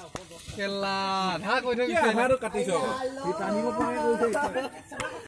কেলা ধা কৈ থৈ আমাৰো কাটিছ সি টানিব পাৰে কৈছে